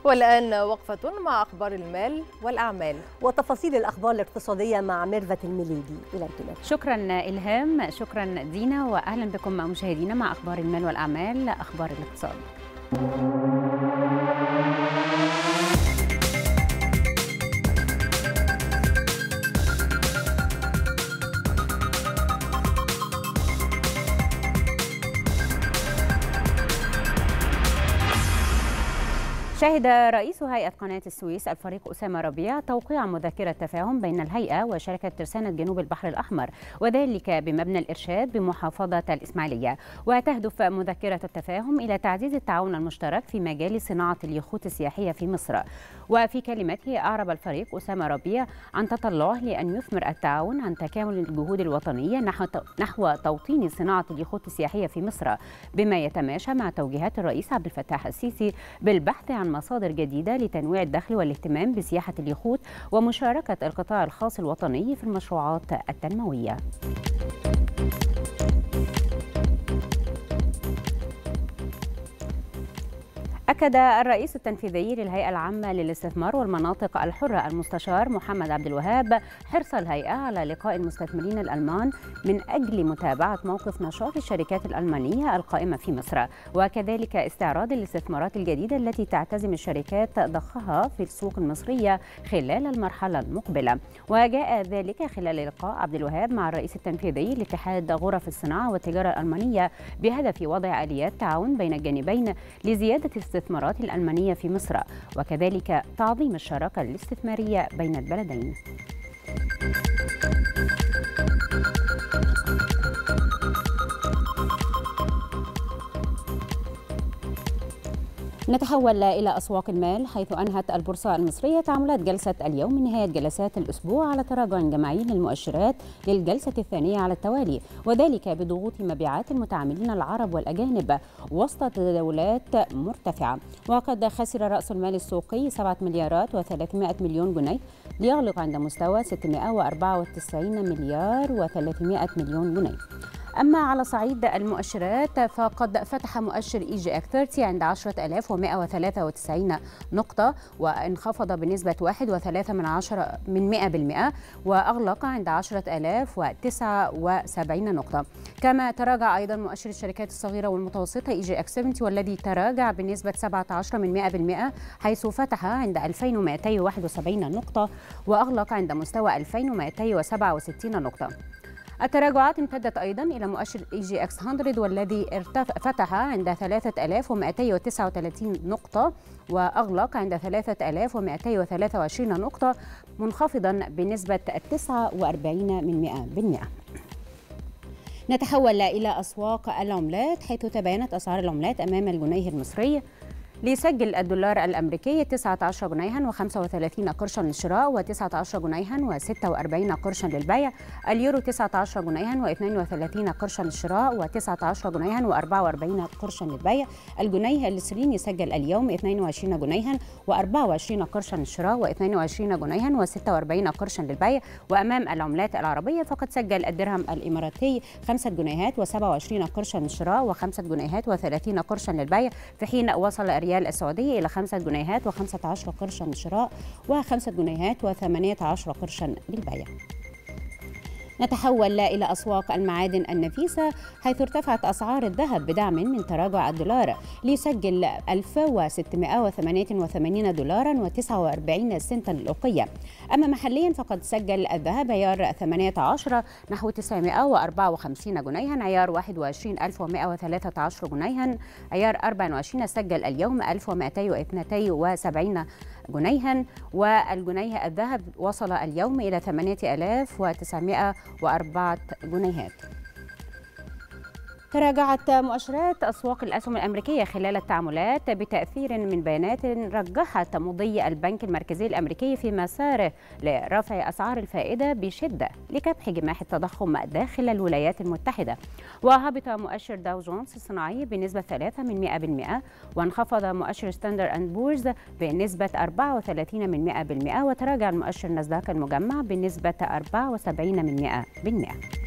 والآن وقفة مع أخبار المال والأعمال وتفاصيل الأخبار الاقتصادية مع ميرفت المليدي. إلى الكلام. شكرا إلهام، شكرا دينا، وأهلا بكم مشاهدينا مع أخبار المال والأعمال، أخبار الاقتصاد. شهد رئيس هيئة قناة السويس الفريق أسامة ربيع توقيع مذكرة تفاهم بين الهيئة وشركة ترسانة جنوب البحر الأحمر، وذلك بمبنى الإرشاد بمحافظة الإسماعيلية. وتهدف مذكرة التفاهم إلى تعزيز التعاون المشترك في مجال صناعة اليخوت السياحية في مصر. وفي كلمته أعرب الفريق أسامة ربيع عن تطلعه لأن يثمر التعاون عن تكامل الجهود الوطنية نحو توطين صناعة اليخوت السياحية في مصر، بما يتماشى مع توجيهات الرئيس عبد الفتاح السيسي بالبحث عن مصادر جديدة لتنويع الدخل والاهتمام بسياحة اليخوت ومشاركة القطاع الخاص الوطني في المشروعات التنموية. أكد الرئيس التنفيذي للهيئة العامة للاستثمار والمناطق الحرة المستشار محمد عبد الوهاب حرص الهيئة على لقاء المستثمرين الألمان من أجل متابعة موقف نشاط الشركات الألمانية القائمة في مصر، وكذلك استعراض الاستثمارات الجديدة التي تعتزم الشركات ضخها في السوق المصرية خلال المرحلة المقبلة. وجاء ذلك خلال لقاء عبد الوهاب مع الرئيس التنفيذي لاتحاد غرف الصناعة والتجارة الألمانية بهدف وضع آليات تعاون بين الجانبين لزيادة الاستثمارات الألمانية في مصر، وكذلك تعظيم الشراكة الاستثمارية بين البلدين. نتحول إلى أسواق المال، حيث أنهت البورصة المصرية تعاملات جلسة اليوم من نهاية جلسات الأسبوع على تراجع جماعي للمؤشرات للجلسة الثانية على التوالي، وذلك بضغوط مبيعات المتعاملين العرب والأجانب وسط تداولات مرتفعة. وقد خسر رأس المال السوقي 7 مليارات و300 مليون جنيه ليغلق عند مستوى 694 مليار و300 مليون جنيه. أما على صعيد المؤشرات فقد فتح مؤشر EGX 30 عند 10,193 نقطة وانخفض بنسبة 1.3% وأغلق عند 10,079 نقطة. كما تراجع أيضا مؤشر الشركات الصغيرة والمتوسطة EGX 70 والذي تراجع بنسبة 17% حيث فتح عند 2,271 نقطة وأغلق عند مستوى 2,267 نقطة. التراجعات امتدت أيضا إلى مؤشر EGX 100 والذي فتح عند 3,239 نقطة وأغلق عند 3,223 نقطة منخفضا بنسبة 49%. نتحول إلى أسواق العملات، حيث تباينت أسعار العملات أمام الجنيه المصري. ليسجل الدولار الأمريكي 19 جنيها و35 قرشا للشراء و19 جنيها و46 قرشا للبيع. اليورو 19 جنيها و32 قرشا للشراء و19 جنيها و44 قرشا للبيع. الجنيه الاسترليني سجل اليوم 22 جنيها و24 قرشا للشراء و22 جنيها و46 قرشا للبيع. وأمام العملات العربية فقد سجل الدرهم الإماراتي 5 جنيهات و27 قرشا للشراء و5 جنيهات و30 قرشا للبيع، في حين وصل الريال السعودي إلى 5 جنيهات و15 قرشا للشراء و5 جنيهات و18 قرشا للبيع. نتحول إلى أسواق المعادن النفيسة، حيث ارتفعت أسعار الذهب بدعم من تراجع الدولار ليسجل 1688 دولارا و49 سنتا للأوقية. أما محليا فقد سجل الذهب عيار 18 نحو 954 جنيها، عيار 21 1113 جنيها، عيار 24 سجل اليوم 1272 جنيها، والجنيه الذهب وصل اليوم إلى 8904 جنيهات. تراجعت مؤشرات أسواق الأسهم الأمريكية خلال التعاملات بتأثير من بيانات رجحت مضي البنك المركزي الأمريكي في مساره لرفع أسعار الفائدة بشدة لكبح جماح التضخم داخل الولايات المتحدة. وهبط مؤشر داو جونز الصناعي بنسبة 3%، وانخفض مؤشر ستاندرد أند بورز بنسبة 34%، وتراجع المؤشر ناسداك المجمع بنسبة 74%.